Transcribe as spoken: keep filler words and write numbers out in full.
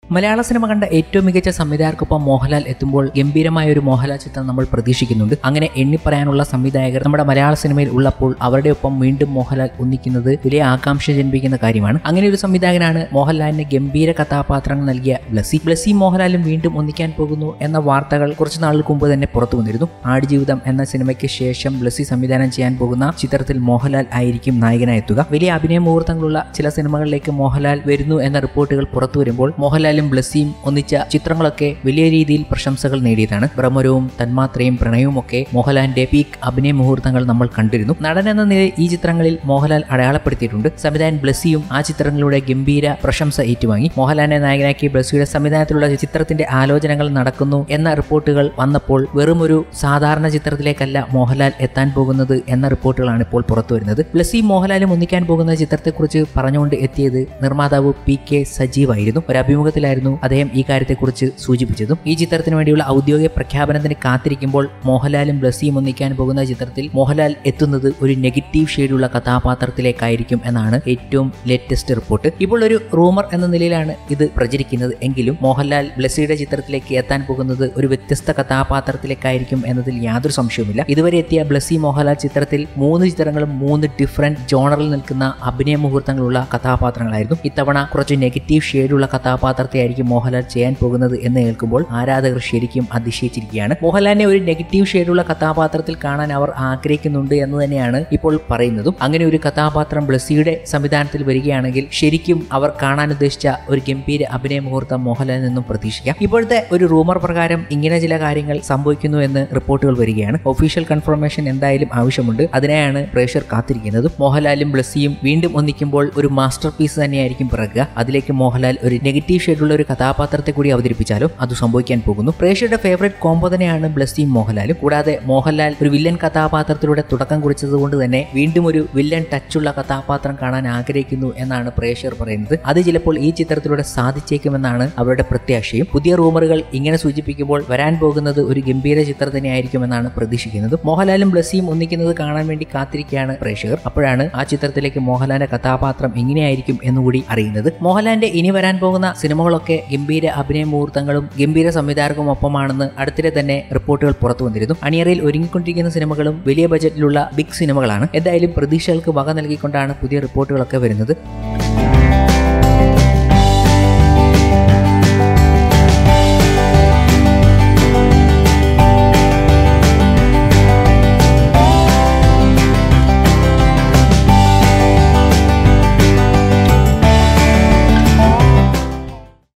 മലയാള cinema കണ്ട ഏറ്റവും മികച്ച സംവിധായകർക്കൊപ്പം മോഹൻലാൽ എത്തുമ്പോൾ ഗംഭീരമായ ഒരു മോഹൻലാൽ ചിത്രം നമ്മൾ പ്രതീക്ഷിക്കുന്നുണ്ട്. അങ്ങനെ എണ്ണി പറയാനുള്ള സംവിധായകർ നമ്മുടെ മലയാള സിനിമയിൽ ഉള്ളപ്പോൾ അവരുടെ ഒപ്പം വീണ്ടും മോഹൻലാൽ ഒന്നിക്കുന്നത് വലിയ ആകാംക്ഷ ജനിപ്പിക്കുന്ന കാര്യമാണ്. അങ്ങനെ ഒരു സംവിധായകനാണ് മോഹൻലാലിന് ഗംഭീര കഥാപാത്രങ്ങൾ നൽകിയ ബ്ലസ്സി. ബ്ലസ്സി മോഹൻലാലും വീണ്ടും ഒന്നിക്കാൻ പോകുന്നു എന്ന വാർത്തകൾ കുറച്ചു നാളുകൾക്ക് മുമ്പ് തന്നെ പുറത്തു വന്നിരുന്നു. ആടുജീവിതം എന്ന സിനിമയ്ക്ക് ശേഷം ബ്ലസ്സി സംവിധാനം ചെയ്യാൻ പോകുന്ന ചിത്രത്തിൽ മോഹൻലാൽ ആയിരിക്കും നായകനായി എത്തുക. വലിയ അഭിനയ മുഹൂർത്തങ്ങളുള്ള ചില സിനിമകളിലേക്ക് മോഹൻലാൽ വരുന്നു എന്ന റിപ്പോർട്ടുകൾ പുറത്തു വരുമ്പോൾ മോഹൻലാൽ ബ്ലസ്സിയും ഒന്നിച്ച ചിത്രങ്ങളൊക്കെ വലിയ രീതിയിൽ പ്രശംസകൾ നേടിയതാണ്. ഭ്രമരവും തന്മാത്രയും പ്രണയവും ഒക്കെ മോഹൻലാലിന്റെ പീക്ക് അഭിനയ മുഹൂർത്തങ്ങൾ നമ്മൾ കണ്ടിരുന്നു. നടൻ എന്ന നിലയിൽ ഈ ചിത്രങ്ങളിൽ മോഹൻലാൽ അടയാളപ്പെടുത്തിയിട്ടുണ്ട്. സംവിധായകൻ ബ്ലസ്സിയും ആ ചിത്രങ്ങളിലൂടെ ഗംഭീര പ്രശംസ ഏറ്റുവാങ്ങി. മോഹൻലാലിനെ നായകനാക്കി ബ്ലസ്സിയുടെ സംവിധാനത്തിലുള്ള ചിത്രത്തിന്റെ ആലോചനകൾ നടക്കുന്നു എന്ന റിപ്പോർട്ടുകൾ വന്നപ്പോൾ വെറും ഒരു സാധാരണ ചിത്രത്തിലേക്കല്ല മോഹൻലാൽ എത്താൻ പോകുന്നത് എന്ന റിപ്പോർട്ടുകളാണ് ഇപ്പോൾ പുറത്തു വരുന്നത്. ബ്ലസ്സിയും മോഹൻലാലും ഒന്നിക്കാൻ പോകുന്ന ചിത്രത്തെക്കുറിച്ച് പറഞ്ഞുകൊണ്ട് എത്തിയത് നിർമ്മാതാവ് പി കെ സജീവ് ആയിരുന്നു. ഒരു അഭിമുഖത്തിൽ അദ്ദേഹം ഈ കാര്യത്തെക്കുറിച്ച് സൂചിപ്പിച്ചതും ഈ ചിത്രത്തിന് വേണ്ടിയുള്ള ഔദ്യോഗിക പ്രഖ്യാപനത്തിന് കാത്തിരിക്കുമ്പോൾ മോഹൻലാലും ബ്ലസ്സിയും ഒന്നിക്കാൻ പോകുന്ന ചിത്രത്തിൽ മോഹൻലാൽ എത്തുന്നത് ഒരു നെഗറ്റീവ് ഷെയ്ഡുള്ള കഥാപാത്രത്തിലേക്കായിരിക്കും എന്നാണ് ഏറ്റവും ലേറ്റസ്റ്റ് റിപ്പോർട്ട്. ഇപ്പോൾ ഒരു റൂമർ എന്ന നിലയിലാണ് ഇത് പ്രചരിക്കുന്നത് എങ്കിലും മോഹൻലാൽ ബ്ലസ്സിയുടെ ചിത്രത്തിലേക്ക് എത്താൻ പോകുന്നത് ഒരു വ്യത്യസ്ത കഥാപാത്രത്തിലേക്കായിരിക്കും എന്നതിൽ യാതൊരു സംശയവുമില്ല. ഇതുവരെ എത്തിയ ബ്ലസ്സി മോഹൻലാൽ ചിത്രത്തിൽ മൂന്ന് ചിത്രങ്ങളും മൂന്ന് ഡിഫറന്റ് ജോണറിൽ നിൽക്കുന്ന അഭിനയ മുഹൂർത്തങ്ങളുള്ള കഥാപാത്രങ്ങളായിരുന്നു. ഇത്തവണ കുറച്ച് നെഗറ്റീവ് ഷെയ്ഡുള്ള കഥാപാത്രത്തെ ആയിരിക്കും മോഹൻലാൽ ചെയ്യാൻ പോകുന്നത് എന്ന് കേൾക്കുമ്പോൾ ആരാധകർ ശരിക്കും അതിശയിച്ചിരിക്കുകയാണ്. മോഹൻലാലിനെ ഒരു നെഗറ്റീവ് ഷെയ്ഡുള്ള കഥാപാത്രത്തിൽ കാണാൻ അവർ ആഗ്രഹിക്കുന്നുണ്ട് എന്ന് തന്നെയാണ് ഇപ്പോൾ പറയുന്നതും. അങ്ങനെ ഒരു കഥാപാത്രം ബ്ലസ്സിയുടെ സംവിധാനത്തിൽ വരികയാണെങ്കിൽ ശരിക്കും അവർ കാണാൻ ഉദ്ദേശിച്ച ഒരു ഗംഭീര അഭിനയ മുഹൂർത്തം മോഹൻലാലിൽ നിന്നും പ്രതീക്ഷിക്കാം. ഇപ്പോഴത്തെ ഒരു റൂമർ പ്രകാരം ഇങ്ങനെ ചില കാര്യങ്ങൾ സംഭവിക്കുന്നു എന്ന് റിപ്പോർട്ടുകൾ വരികയാണ്. ഒഫീഷ്യൽ കൺഫർമേഷൻ എന്തായാലും ആവശ്യമുണ്ട്. അതിനായാണ് പ്രേക്ഷകർ കാത്തിരിക്കുന്നതും. മോഹൻലാലും ബ്ലസ്സിയും വീണ്ടും ഒന്നിക്കുമ്പോൾ ഒരു മാസ്റ്റർ പീസ് തന്നെയായിരിക്കും പിറക്കുക. അതിലേക്ക് മോഹൻലാൽ ഒരു നെഗറ്റീവ് ഷെയ്ഡുള്ള ഒരു കഥാപാത്രത്തെ കൂടി അവതരിപ്പിച്ചാലും അത് സംഭവിക്കാൻ പോകുന്നു. പ്രേക്ഷകരുടെ ഫേവറേറ്റ് കോംബോ തന്നെയാണ് ബ്ലസ്സിയും മോഹൻലാലും. കൂടാതെ മോഹൻലാൽ ഒരു വില്ലൻ കഥാപാത്രത്തിലൂടെ തുടക്കം കുറിച്ചതുകൊണ്ട് തന്നെ വീണ്ടും ഒരു വില്ലൻ ടച്ചുള്ള കഥാപാത്രം കാണാൻ ആഗ്രഹിക്കുന്നു എന്നാണ് പ്രേക്ഷകർ പറയുന്നത്. അത് ചിലപ്പോൾ ഈ ചിത്രത്തിലൂടെ സാധിച്ചേക്കുമെന്നാണ് അവരുടെ പ്രത്യാശയും. പുതിയ റൂമറുകൾ ഇങ്ങനെ സൂചിപ്പിക്കുമ്പോൾ വരാൻ പോകുന്നത് ഒരു ഗംഭീര ചിത്രം തന്നെയായിരിക്കുമെന്നാണ് പ്രതീക്ഷിക്കുന്നത്. മോഹൻലാലും ബ്ലസ്സിയും ഒന്നിക്കുന്നത് കാണാൻ വേണ്ടി കാത്തിരിക്കുകയാണ് പ്രേക്ഷകർ. അപ്പോഴാണ് ആ ചിത്രത്തിലേക്ക് മോഹൻലാലിന്റെ കഥാപാത്രം എങ്ങനെയായിരിക്കും എന്നുകൂടി അറിയുന്നത്. മോഹൻലാലിന്റെ ഇനി വരാൻ പോകുന്ന സിനിമകളൊക്കെ ഗംഭീര അഭിനയ മുഹൂർത്തങ്ങളും ഗംഭീര സംവിധായകർക്കും ഒപ്പമാണെന്ന് അടുത്തിടെ തന്നെ റിപ്പോർട്ടുകൾ പുറത്തു വന്നിരുന്നു. അണിയറയിൽ ഒരുങ്ങിക്കൊണ്ടിരിക്കുന്ന സിനിമകളും വലിയ ബജറ്റിലുള്ള ബിഗ് സിനിമകളാണ്. എന്തായാലും പ്രതീക്ഷകൾക്ക് വക നൽകിക്കൊണ്ടാണ് പുതിയ റിപ്പോർട്ടുകളൊക്കെ വരുന്നത്.